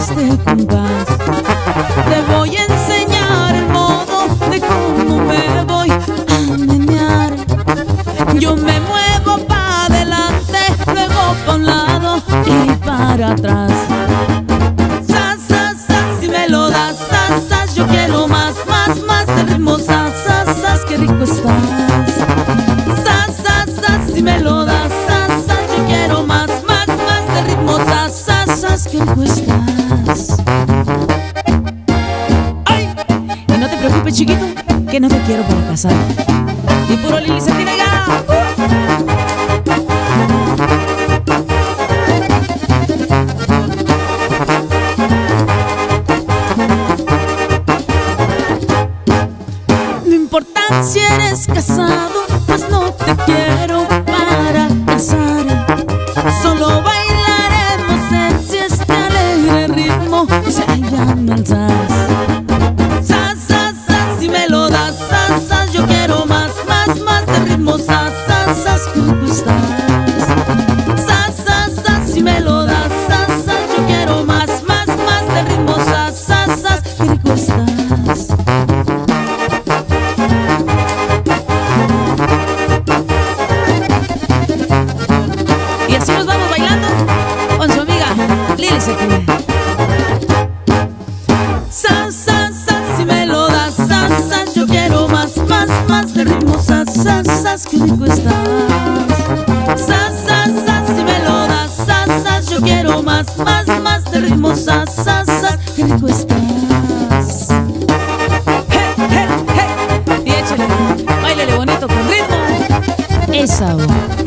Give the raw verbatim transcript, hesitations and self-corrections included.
este compás. Te voy a enseñar el modo de cómo me voy a menear. Yo me muevo para adelante, luego pa' un lado y para atrás. Sas, sas, sas, si me lo das, sas, sas, yo quiero más, más, más de ritmo. Sas, sas, sas, qué rico estás. Sas, sas, sas, si me lo das, sas, sas, yo quiero más, más, más de ritmo. Sas, sas, sas, qué rico estás. ¡Ay! Y no te preocupes, chiquito, que no te quiero para casar. Y puro Lili Santiago. No importa si eres casado, pues no te quiero para casar. Solo bailaremos en si este alegre ritmo se llama el sas. Sas, sas, sas, si me lo das, sas, sas, yo quiero más, más, más de ritmo. Sas, sas, sas, qué rico estás. Sas, sas, sas, si me lo das, sas, sas, yo quiero más, más, más de ritmo. Sas, sas, sas, qué rico estás. Y así nos vamos bailando con su amiga Lili Santiago. Sas, sas, sas, si me lo das, sas, sas, yo quiero más, más, más de ritmo. Sas, sas, sas, qué rico estás. Sas, sas, sas, si me lo das, sas, sas, yo quiero más, más, más de ritmo. Sas, sas, sas, qué rico estás. Hey, hey, hey. Y échale, báilale bonito con ritmo. Esa.